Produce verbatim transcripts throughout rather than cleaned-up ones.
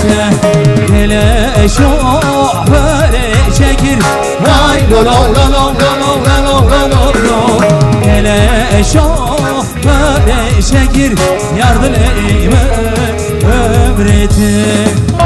ömrete. Hele şoföre çekir, vay lo lo lo lo lo lo lo lo lo. Hele şoföre çekir, yardım eyme ömrete.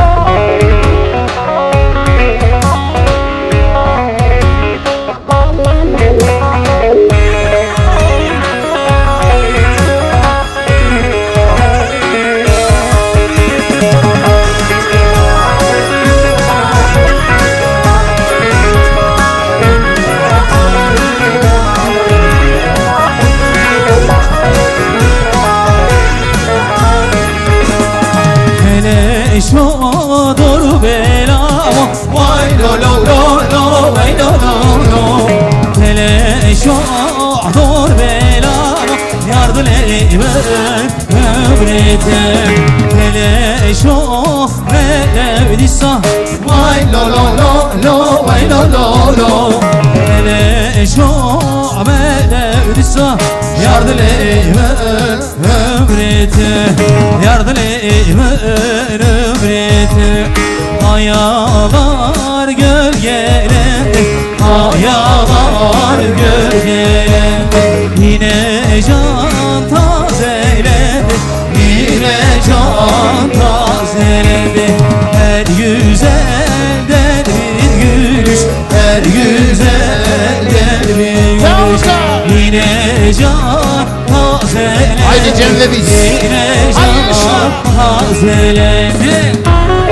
Şodur belama, vay lo lo lo lo, vay lo lo lo. Hele şodur belama, yardım eyme ömrete. Hele şoföre disa, vay lo lo lo lo, vay lo lo lo. Hele şoföre disa, yardım eyme ömrete. Yardım eyme ömrete. Ayalar gölgelendi, ayalar gölgelendi. Yine can tazelendi, yine can tazelendi. Her güzelden bir gülüş, her güzelden bir gülüş. Yine can tazelendi, haydi Cem'le biz. Yine can tazelendi.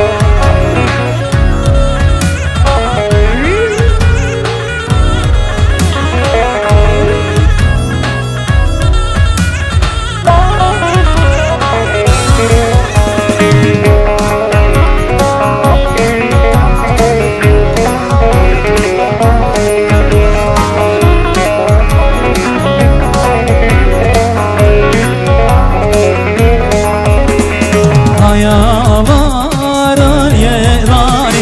Ayavarın yerani,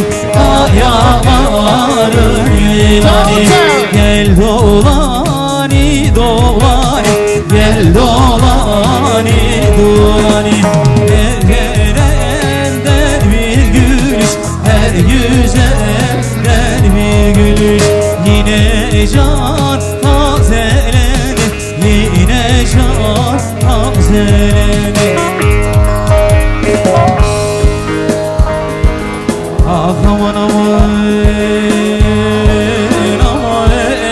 ayavarın yerani. Gel dolani dolani, gel dolani dolani. Her gelenden bir gülüş, her güzelden bir gülüş. Yine can tazelendi, yine can tazelendi. Aman aman aman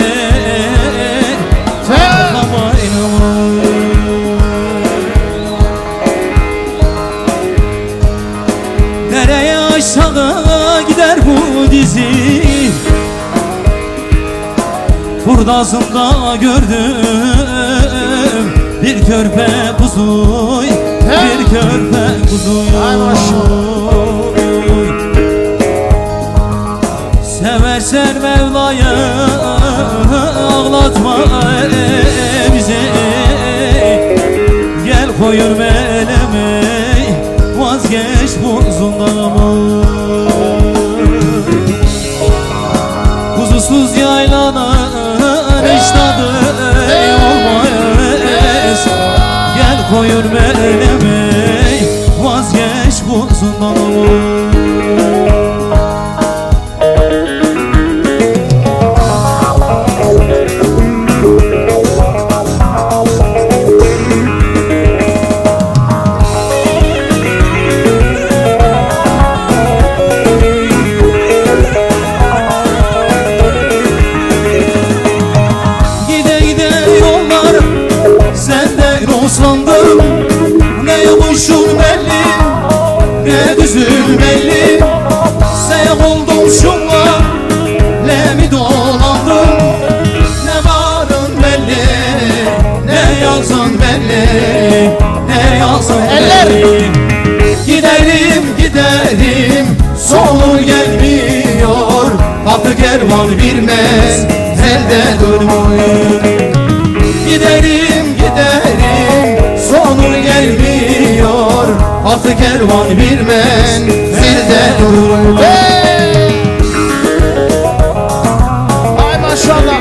aman aman. Nereye aşağı gider bu dizi? Hurdasında gördüm bir körpe kuzuy, bir körpe kuzuy. Seversen Mevla'ya ağlatma bizi. Gel koyun meleme, vazgeç buzundan. Kuzusuz yaylanın hiç tadı olmaz. Gel koyun meleme, vazgeç buzundan. Ne yokuşun belli, ne düzün belli. Sen oldum şunla, ne mi dolandım. Ne varın belli, ne yazın belli, ne yazın belli. Giderim giderim, sonu gelmiyor. Atı kervan bilmez, elde durmuyor. Giderim giderim, sonu gelmiyor. Atı kervan bilmez, elde durmuyor. Ay maşallah.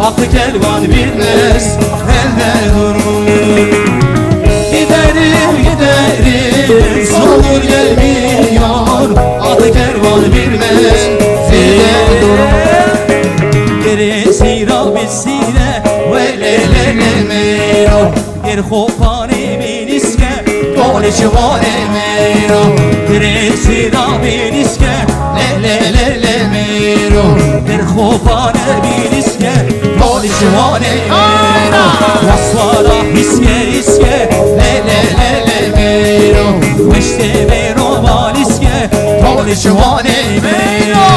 Aklı kervan bilmez elde durur. Giderim giderim solur gelmiyor, aklı kervan bilmez elde durur. Gerisi Rabbisine ve le le le mero ger khopane biniske dole şivane mero gerisi Rabbisine le le le le mero ger khopane biniske dole şivane mero vasvara hiske hiske le le le le mero işte mero valiske dole şivane mero.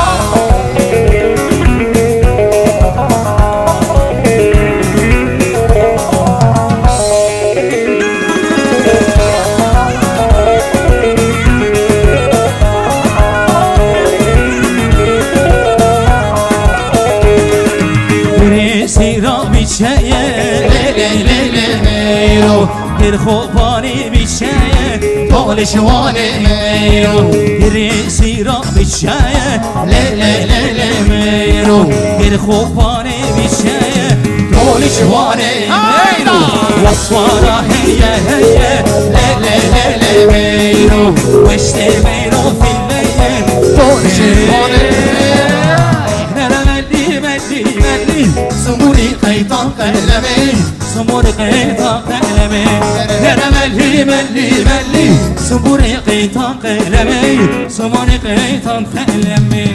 ger khopane bicheye dole şivane mero gerisi Rabbisine le le le le mero ger khopane bicheye dole şivane mero vasvara heye heye le le le le mero işte mero filleye dole şivane nere melli melli melli sumuri kaytan kalemi sumuri kaytan kalemi nere melli melli melli sumuri kaytan kalemi sumuri kaytan kalemi.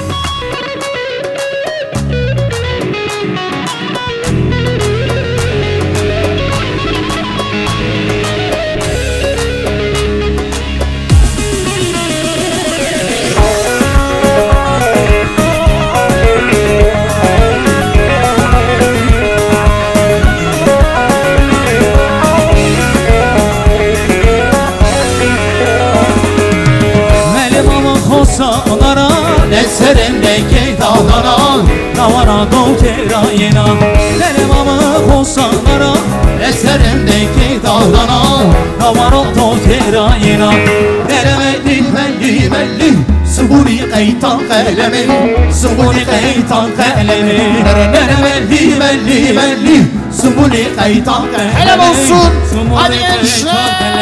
Serendeki dağlara Navara dokera yena Neremamı kosanlara Serendeki dağlara Navara dokera yena Neremelli melli melli Suburi kaytan kalemi Suburi kaytan kalemi Neremelli melli melli Suburi kaytan kalemi. Helal olsun. Hadi gençler.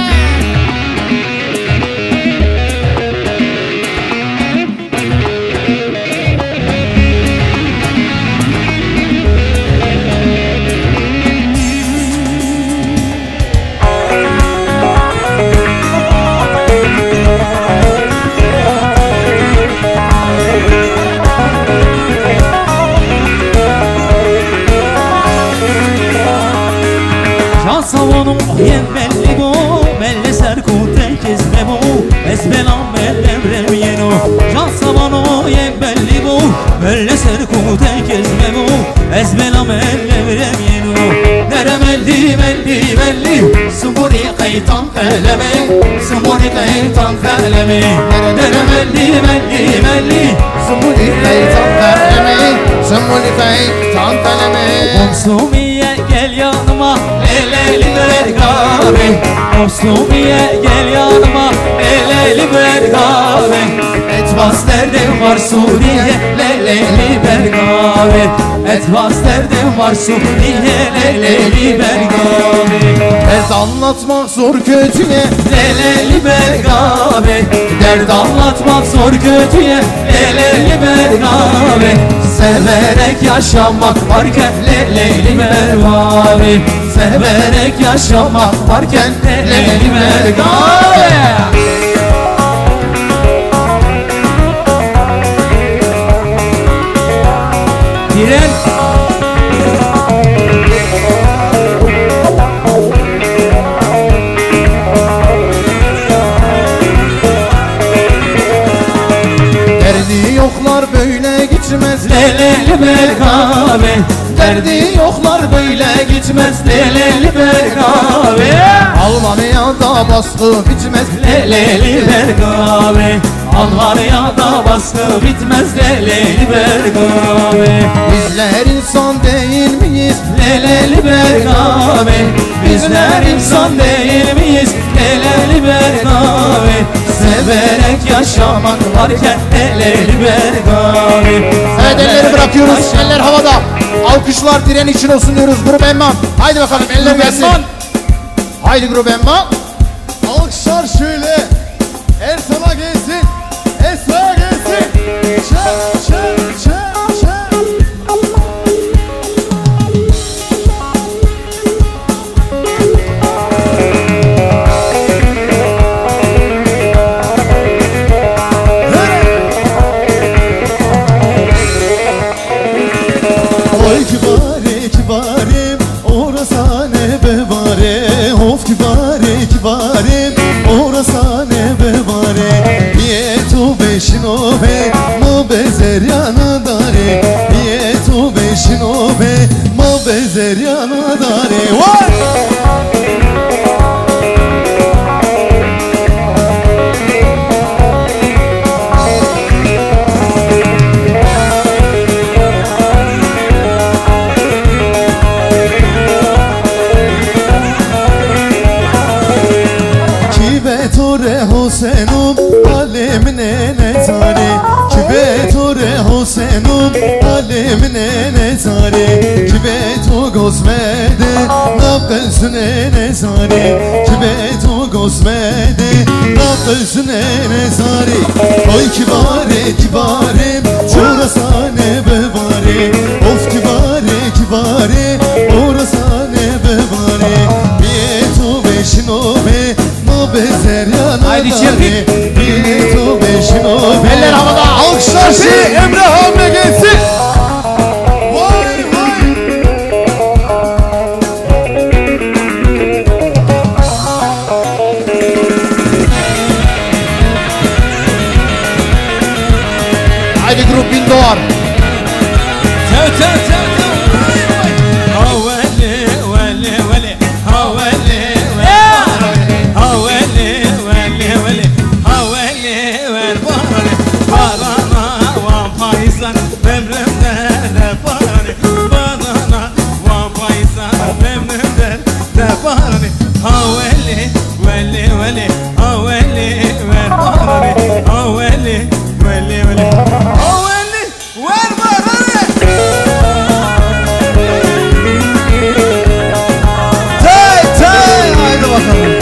Savunum yen belli bu Melle serkute kezme bu Esbelam mellem remyeno Can savunu yen belli bu Melle serkute kezme bu Esbelam mellem remyeno Nere melli melli melli Sumuri kaytan kalemi Sumuri kaytan kalemi Nere melli melli melli Sumuri kaytan kalemi Sumuri kaytan kalemi. Komsumiye gel yanıma Leleli bergabe Komsumiye gel yanıma Leleli bergabe Etbas derdim var Suriye Leleli bergabe Etbas derdim var Suriye Leleli bergabe. Dert anlatmak zor kötüye Leleli bergabe Dert anlatmak zor kötüye Leleli bergabe Severek yaşamak varken Leleli bergabe Severek yaşamak varken Leleli bergabe. Diren derdi yoklar böyle gitmez Leleli bergabe derdi yoklar böyle gitmez Leleli bergabe Almanya da baskı bitmez Leleli bergabe Almanya da baskı bitmez Leleli bergabe. Bizler insan değil miyiz Leleli bergabe Bizler insan değil miyiz Leleli bergabe Severek yaşamak varken Leleli bergabe. Evet, elleri bırakıyoruz, eller havada. Alkışlar diren için olsun diyoruz Grup Emman. Haydi bakalım eller gelsin. Haydi Grup Emman. Alkışlar şöyle. Ersan'a gelsin. Esra'ya gelsin. Çek çek çek çek. Oy kibari kibarim, orasane bevare. Of kibari kibarim, orasane bevare. Yetu beşin obe, mo bezer yanı dare. Yetu beşin obe, mo bezer yanı dare. Vay! Hosenum alemine nezare Kibeture Hosenum alemine nezare Kibetu gozmede nabelsüne nezare Kibetu gozmede nabelsüne nezare Oy kibare kibarem orasane bevare Of kibare kibare orasane bevare Biyetu beşin obe bezer yana haydi çevik. Biletu beşin o Eller havada. Alkışlar şey Emre Hamle gelsin. Vay vay. Haydi Grup Bin Doğar. Tev tev tev tev. Ha veli veli veli. Ha veli veli. Ha veli veli veli. Ha veli ver bari. Barana va paysan ömrümde de bari. Barana va paysan ömrümde de bari. Ha veli veli veli. Ha veli ver bari. Ha veli veli veli. Ha veli ver bari. Tay tay. Haydi bakalım.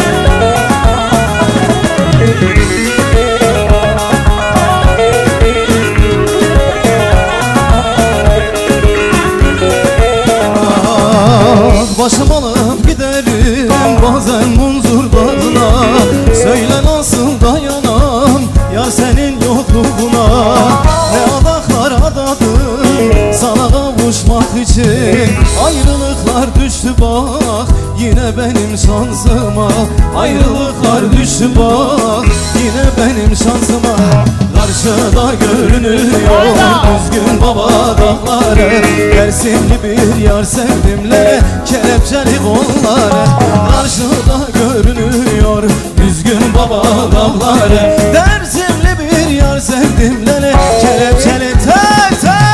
Başım alıp giderim bazen munzur bağına Söyle nasıl dayanam yar senin yokluğuna Ne adaklar adadım sana kavuşmak için Ayrılıklar düştü bak yine benim şansıma Ayrılıklar düştü bak yine benim şansıma Karşıda görünüyor düzgün baba dağları Dersimli bir yar sevdimle kelepçeli kolları Karşıda görünüyor düzgün baba dağları Dersimli bir yar sevdimle kelepçeli tel tel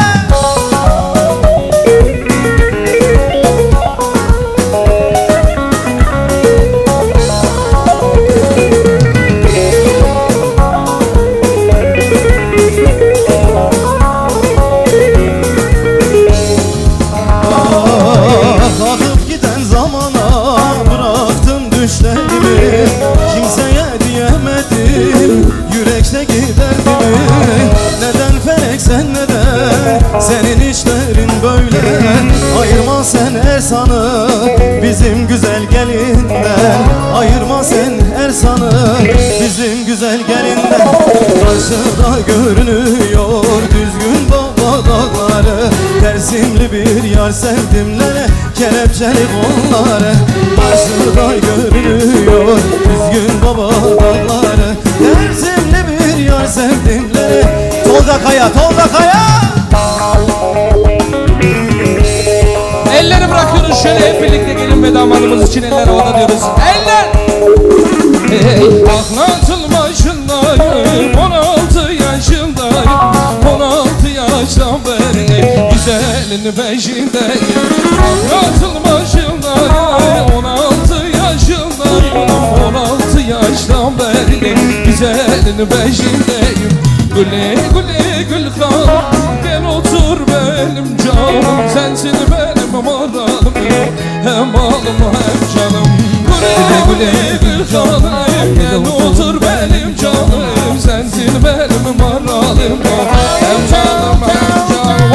kimseye diyemedim yürekteki derdimi Neden felek sen neden senin işlerin böyle Ayırma sen Ersan'ı bizim güzel gelinden Ayırma sen Ersan'ı bizim güzel gelinden Karşıda görünüyor düzgün baba dağları Dersimli bir yar sevdimlere kelepçeli kolları Karşıda görünüyor düzgün baba dağları Dersimli bir yar sevdimlere Tolga Kaya, Tolga Kaya Elleri bırakıyoruz şöyle hep birlikte gelin ve damadımız için eller havada diyoruz. Eller! Hey, aklantın başındayım, on altı yaşındayım, on altı yaştan beri güzelin peşindeyim. Aklantın başındayım, on altı yaşındayım, on altı yaştan beri güzelin peşindeyim. Güle güle gül kan, gel otur benim canım, sensin balım hem canım. Güle güle gül hanım, gel otur benim canım. Sensin benim maralım, hem canım hem canım.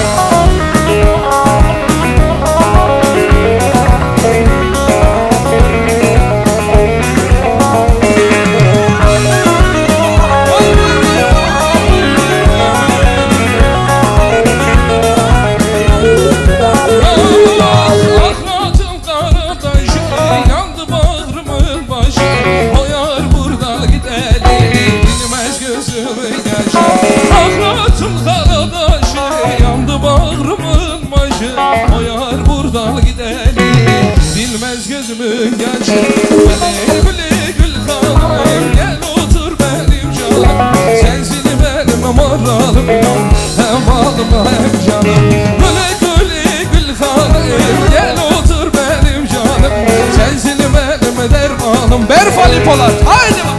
Bilmez gözümün yaşı. Güle güle gül hanım, gel otur benim canım. Sensin benim maralım, hem balım hem canım. Güle güle gül hanım, gel otur benim canım. Sensin benim dermanım. Berfali Polat, haydi bak.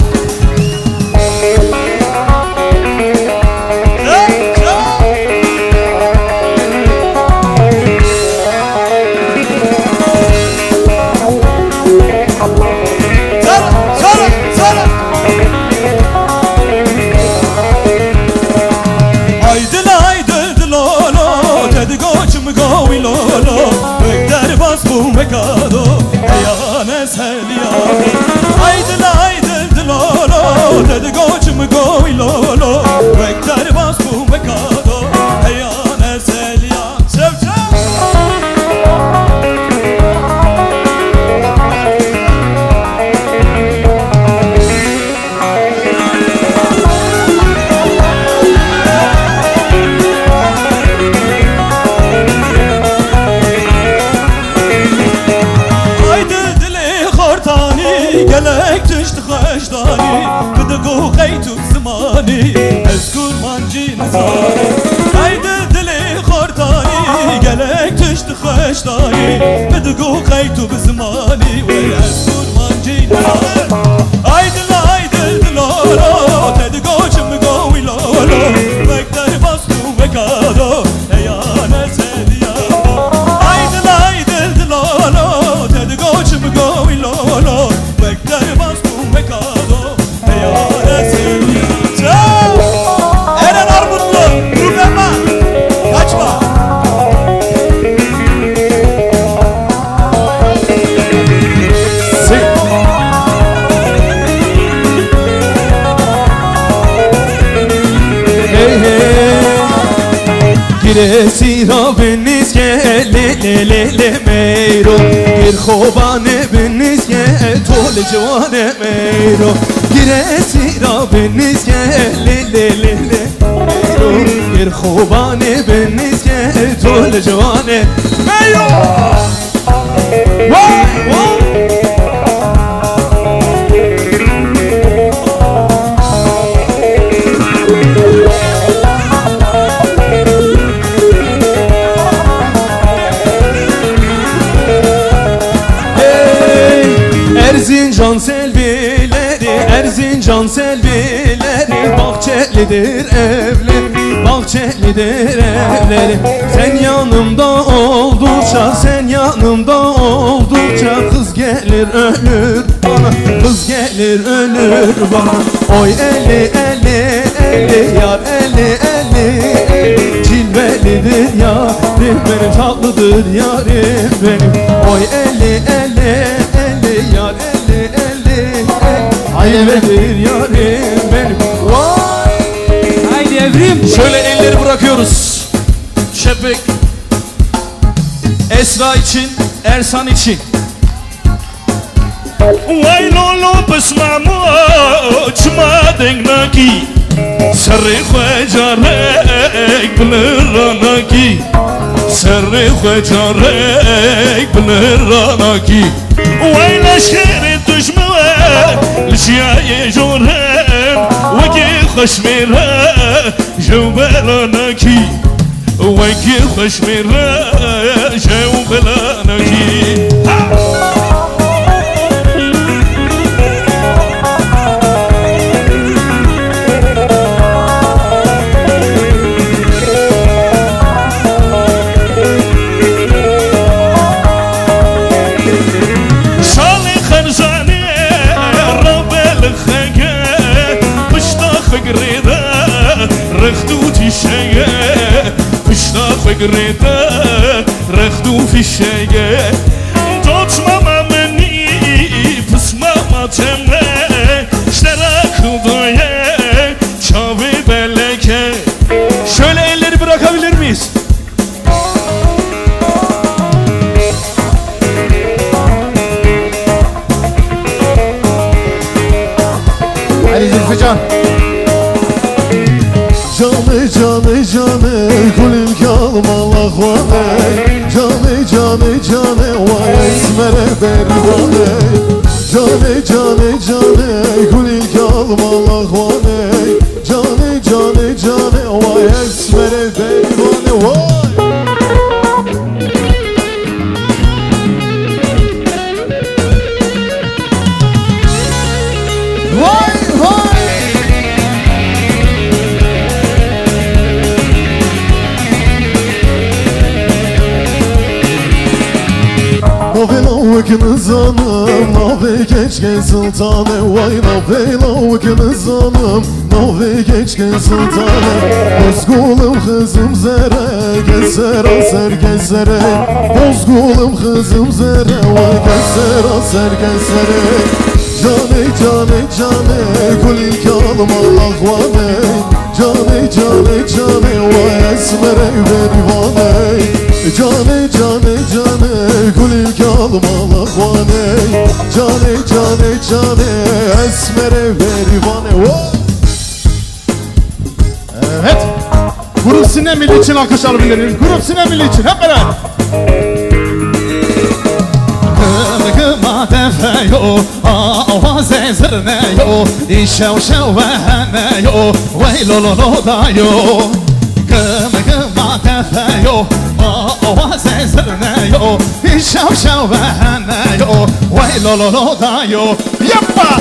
Mekado ayane selya aydın aydın lolo dedi goçum goy lolo bekler bas bu mekado ayane selya sevce gelek düştü xeşdani Gıdıgı qeytu zimani Ez kurmancı nizani Haydi dili xortani gelek düştü xeşdani Gıdıgı qeytu zimani Ez kurmancı nizani Haydi haydi dilolo Tedi goçum goy lolo Bekler bastu bekado Eyane sediya Haydi haydi dilolo Tedi goçum goy lolo Bekler bastu mekado Eyane sevya Eren Armutlu Rubema Kaçma Hey hey Giresi Rabbiniz gel le le le le meyro Gir khobane biniz gel tole cevane meyro Giresi Rabbiniz gel le le le le meyro Gir khobane biniz gel tole cevane meyro Vay vay Erzincan selvileri, Erzincan selvileri Bahçelidir evleri, bahçelidir evleri Sen yanımda oldukça, sen yanımda oldukça Kız gelir ölür bana, kız gelir ölür bana Oy eli eli eli yar eli eli eli Cilvelidir yarim benim, tatlıdır yarim benim Oy eli eli eli yar eli eli Cilvelidir yarim benim Vay Haydi Evrim. Şöyle elleri bırakıyoruz. Şefik Esra için, Ersan için. Vay lolo besmamu çmadeng naki Sarı khwajarek bneranaki Sarı khwajarek bneranaki Vay leşkeri düşme Lişyaye jorem Vaki khashmira Jawbelanaki Vaki khashmira Jawbelanaki fişeye Kışla fıkrede Rexdu fişeye Tutmama beni Pısmama temle İşlere kıldıya Çavi beleke Şöyle elleri bırakabilir miyiz? Hadi Zülfücan. Canı canı canı kulüm kalma lahvane Canı canı canı vay esmere bervane Canı canı canı kulüm kalma lahvane Canı canı canı vay esmere bervane vay Vay vay. Navelavıkınız hanım, nave geçken sultanım Vay navelavıkınız hanım, nave geçken sultanım Bozgulum kızım zere, gezer aser gezere Bozgulum kızım zere, vay gezer aser gezere Cane cane cane, kulil kalma lahvane Cane cane cane, vay esmere verivane Cane cane cane, kulil kalma lahvane Cane cane cane, esmere verivane Evet. Grup Sinemili için alkış alabiliriz. Grup Sinemili için hep beraber. Kıma defeyo, avaze zırneyo Dişev şevveheneyo, veylololo dayo Kıma defeyo, avaze zırneyo Dişev şevveheneyo, veylololo dayo Yapma.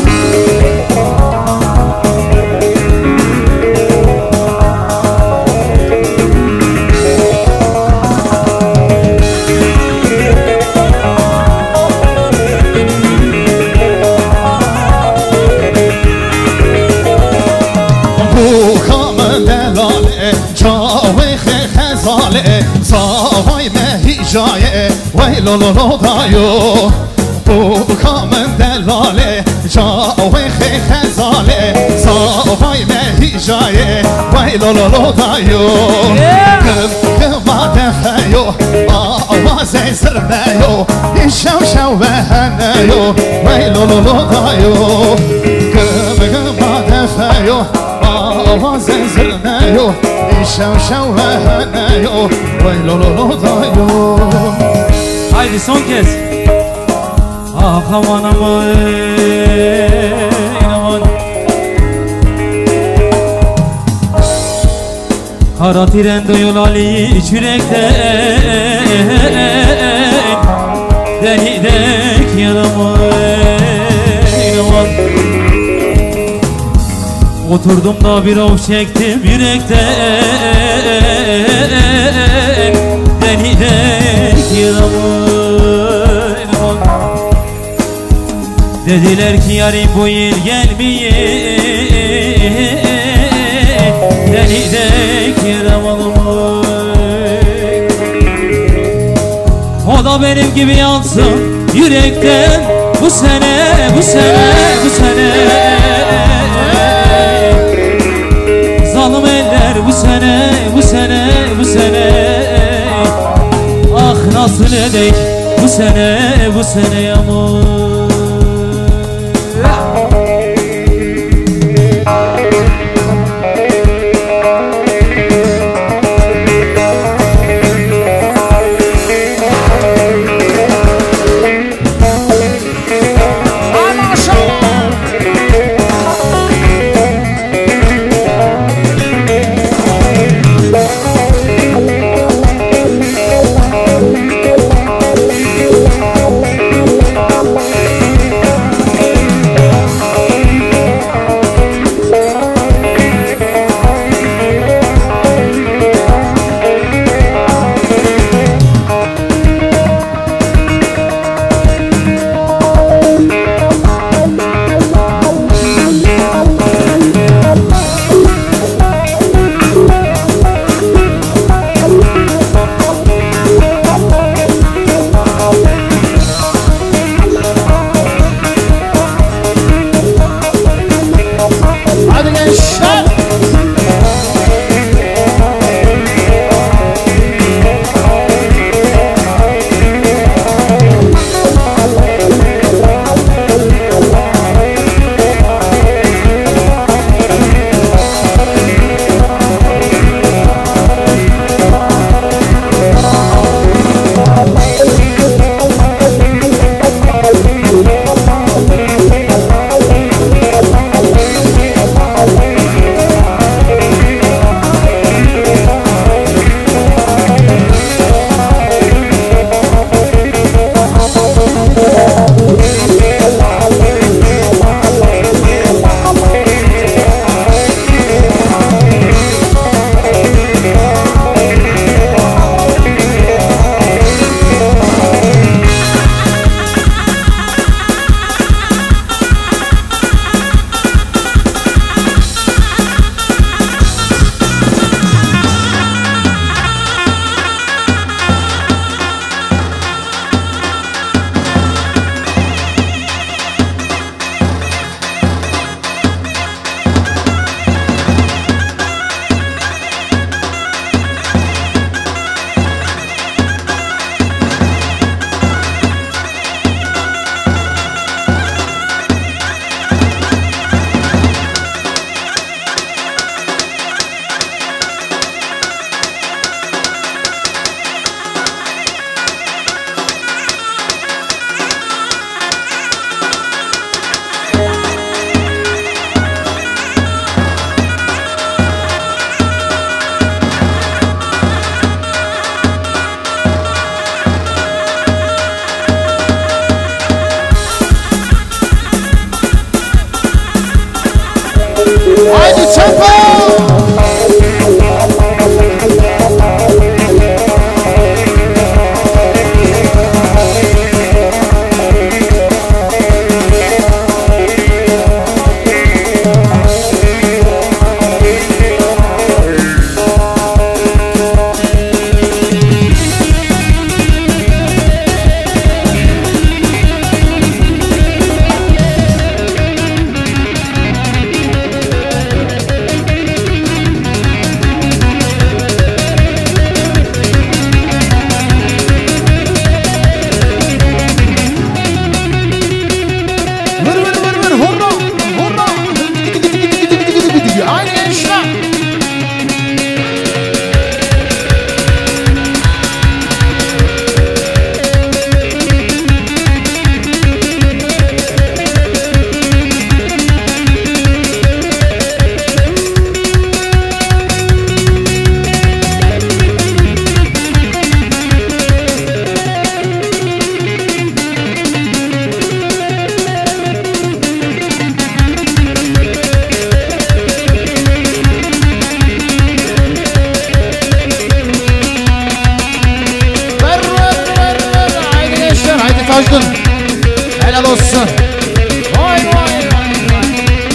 Savay mehicaye veylololo dayo Bu kamın delale Cavay khezale Savay mehicaye veylololo dayo Kım kıma defeyo Avaze zırneyo İşev şev veheneyo veylololo dayo Kım kıma defeyo Avaze zırneyo İşev şev veheneyo veylololo dayo Haydi son kez Ah aman aman aman Kara trende yol Ali yürekten Delidek yaraman aman Oturdum da bir of çektim yürekten Delidek yaraman Dediler ki yarim bu yıl gelmeye Delidek yaramalım O da benim gibi yansın yürekten Bu sene, bu sene, bu sene Zalim eller bu sene, bu sene, bu sene Ah nasıl edek bu sene, bu sene yağmur tempo. Helal olsun. Vay vay vay vay.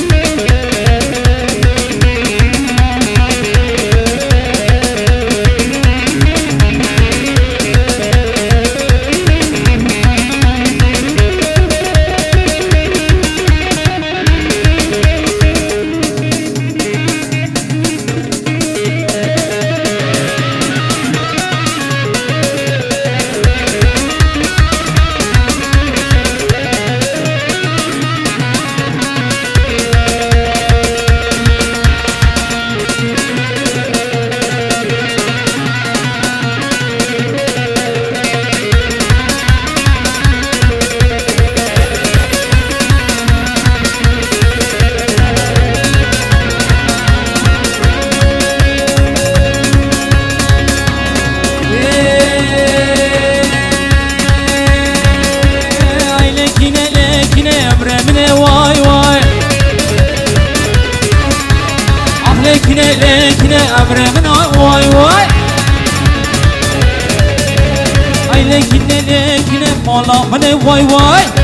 lekine lekine emremin vay vay. Ay lekine lekine malamine vay vay.